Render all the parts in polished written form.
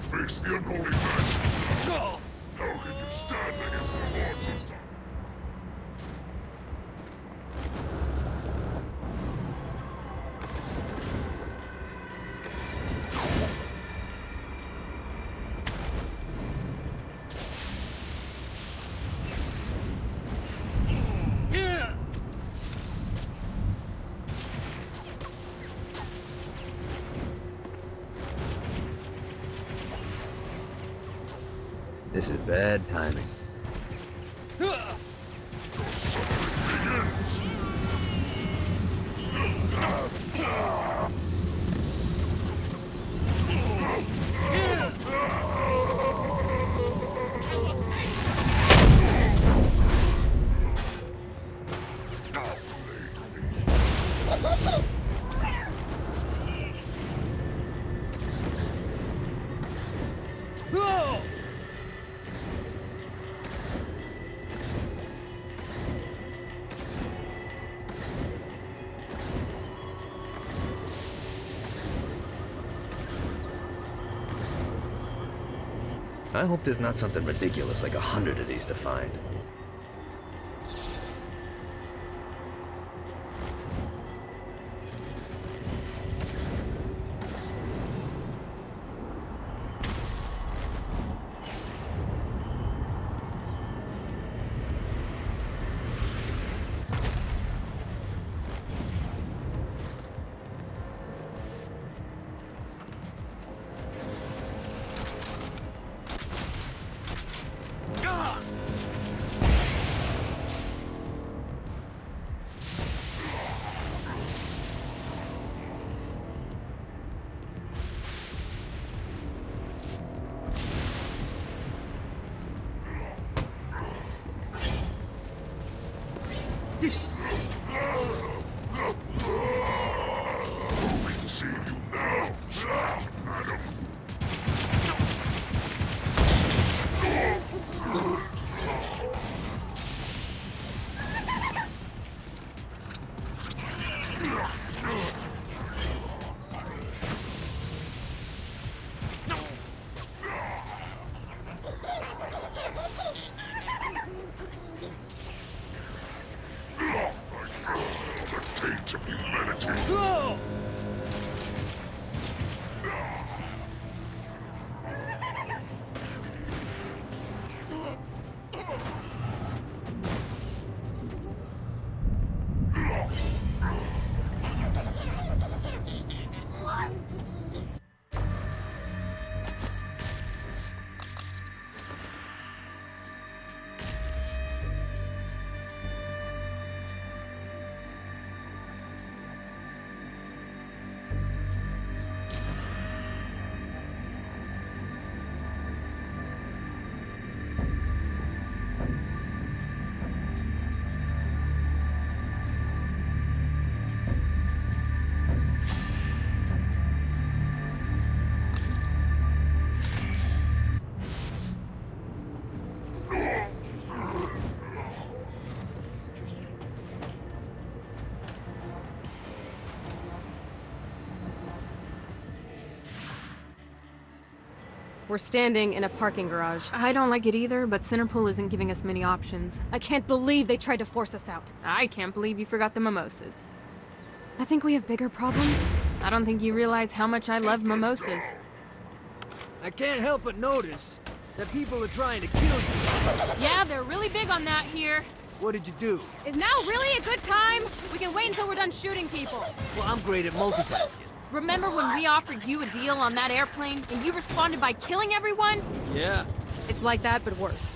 face the unholy master. How can you stand against the hordes of darkness? This is bad timing. I hope there's not something ridiculous like 100 of these to find. We're standing in a parking garage. I don't like it either, but Centerpool isn't giving us many options. I can't believe they tried to force us out. I can't believe you forgot the mimosas. I think we have bigger problems. I don't think you realize how much I love mimosas. I can't help but notice that people are trying to kill you. Yeah, they're really big on that here. What did you do? Is now really a good time? We can wait until we're done shooting people. Well, I'm great at multitasking. Remember when we offered you a deal on that airplane, and you responded by killing everyone? Yeah. It's like that, but worse.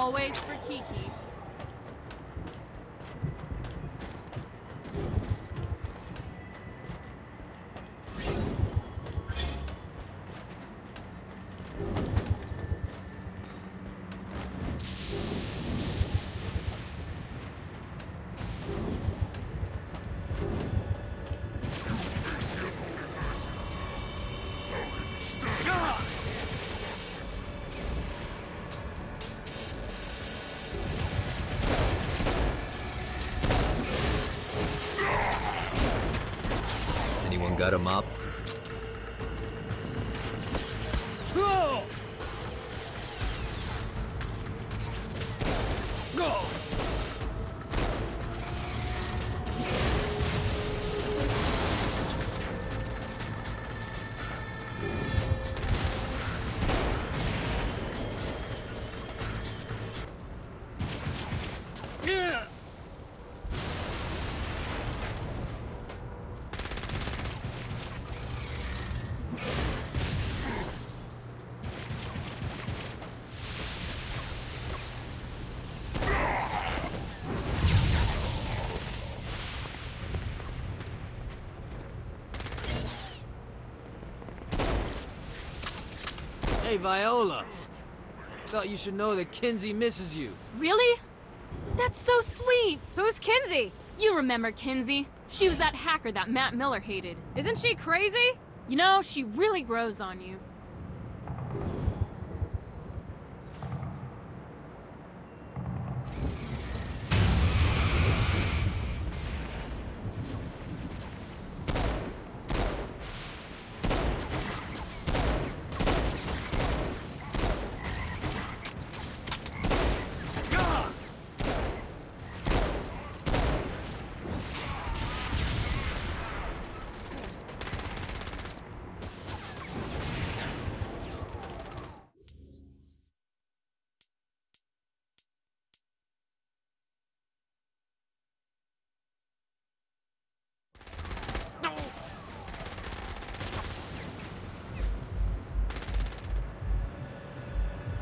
always for Kiki. Anyone got a mop? Go! Go! Yeah! Hey, Viola. Thought you should know that Kinsey misses you. Really? That's so sweet. Who's Kinsey? You remember Kinsey. She was that hacker that Matt Miller hated. Isn't she crazy? You know, she really grows on you.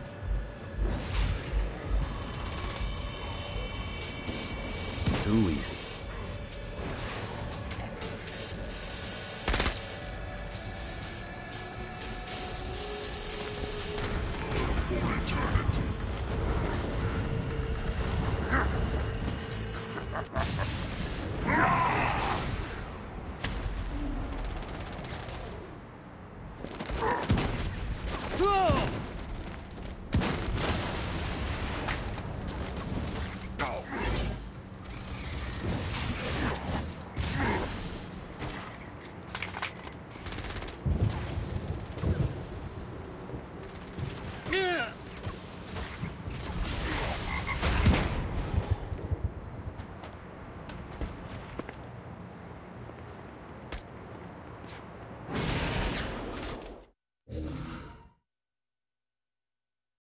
Too easy.